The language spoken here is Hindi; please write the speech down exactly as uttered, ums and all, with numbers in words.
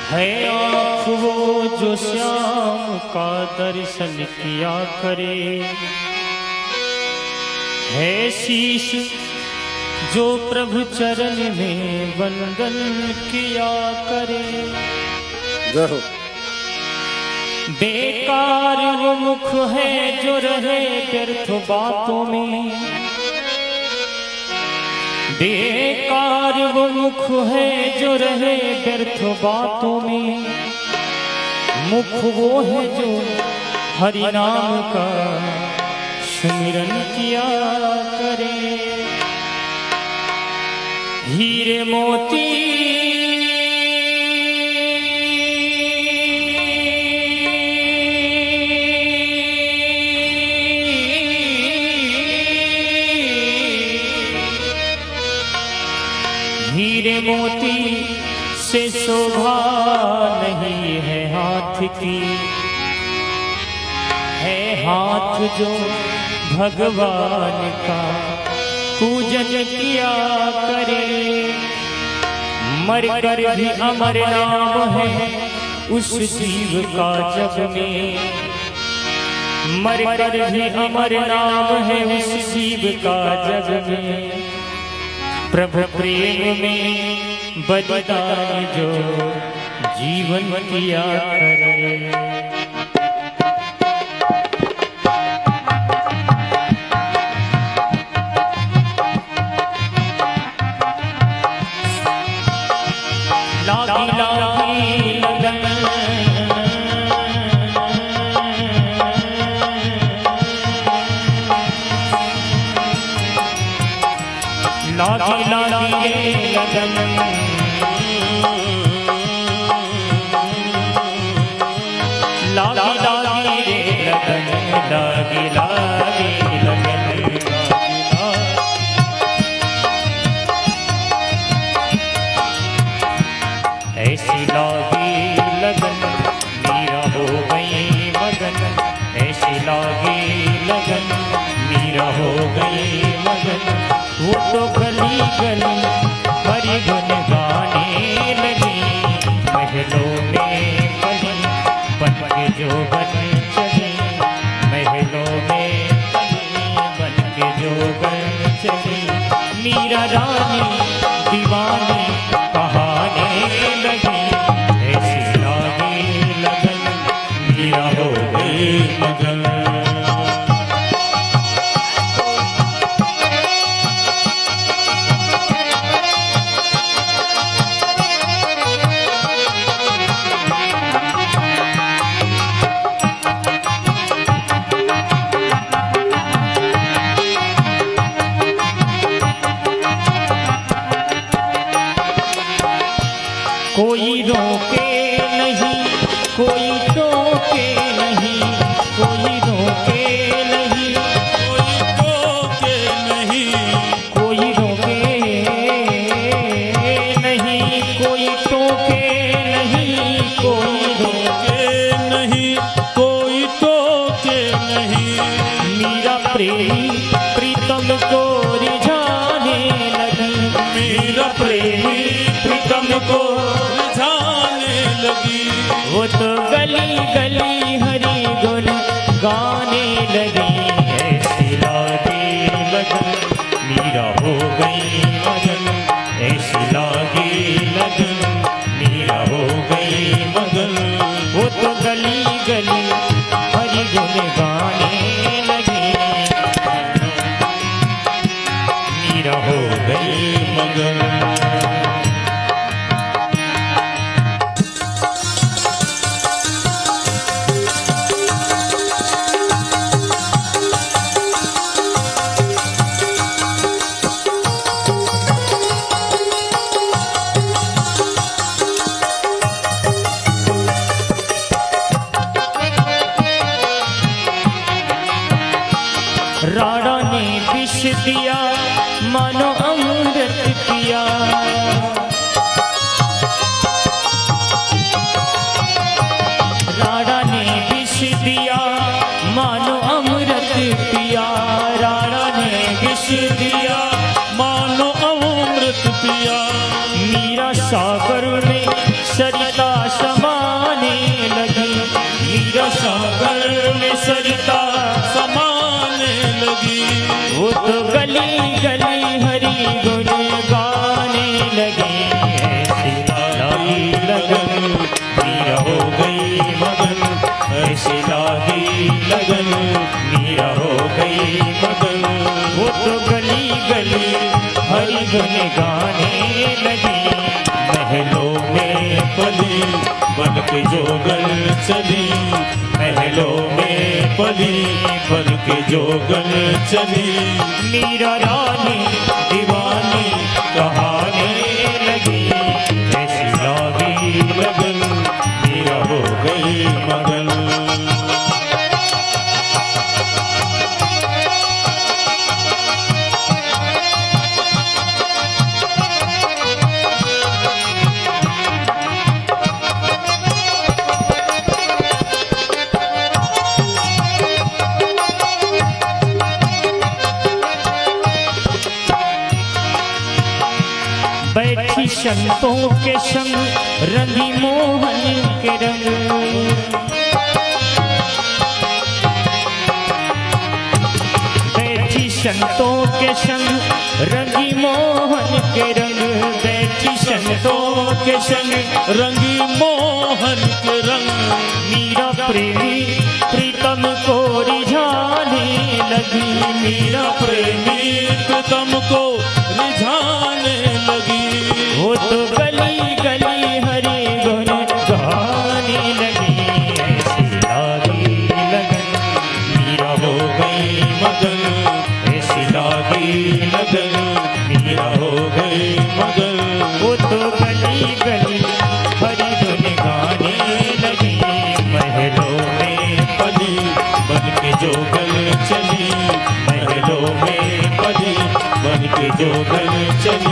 है आँख वो जो श्याम का दर्शन किया करे, है शीश जो प्रभु चरण में वंदन किया करे। बेकार वो मुख है जो रहे व्यर्थ बातों में, बेकार वो मुख है जो रहे व्यर्थ बातों में। मुख वो है जो हरि नाम का सुमिरन किया करे। हीरे मोती हीरे मोती से शोभा नहीं है हाथ की, है हाथ जो भगवान का पूजन किया करे। मर कर भी अमर नाम है उस जीव का जग में, मर कर भी अमर नाम है उस जीव का जग में। प्रभु प्रेम में बलिदान जो जीवन किया करे। लागी लागी लगन लागी लागी लगन लागी लागी लगन लागी लागी लगन। ऐसी लागी लगन मीरा हो गई मगन, ऐसी लागी लगन मीरा हो गई मगन। वो तो गली गली हरि गुन गाने लगी, महलों में पली बन के जो बन चली, महलों में पली बन के जो बन चली। मीरा रानी दीवानी कहाने लगी, ऐसी लागी लगन मीरा हो गई मगन। कोई रोके नहीं, कोई टोके नहीं, कोई रोके नहीं, कोई टोके नहीं, कोई रोके नहीं, कोई टोके नहीं, कोई रोके नहीं, कोई टोके नहीं। मीरा प्रेमी प्रीतम को रिझाने लगी, मीरा प्रेमी प्रीतम को लगी। वो तो गली गली हरि गुण गाने लगी, ऐसी लागी लगन मीरा हो गई मगन, ऐसी लागी लगन मीरा हो गई मगन। वो तो गली गली हरि गुण गाने लगी, मीरा हो गई मगन। राणा ने विष दिया मानो अमृत पिया, राणा ने विष दिया मानो अमृत पिया, राणा ने विष दिया मानो अमृत पिया। मीरा सागर में सरिता धुन गाने लगी। महलों में पली बन के जोगल चली, महलों में पली बन के जोगल चली। मीरा रानी दीवानी कहाने लगी, ऐसी लागी लगन मीरा हो गई मगन। बैठी संतों के संग रंगी मोहन के रंग। बैठी संतों के संग रंगी मोहन के रंग। बैठी संतों के संग रंगी मोहन के रंग। मीरा प्रेमी प्रीतम को रिझाने लगी। मीरा प्रेमी प्रीतम को रिझाने लगी। वो तो गली गली हरे गुण गाने लगी। ऐसी लागी लगन मीरा हो गई मगन, ऐसी लागी लगन मीरा हो गई मगन। वो तो गली गली हरी धुन गाने लगी। महलों में पली बन के जोगल चली, महलों में पली बन के जोगल चली।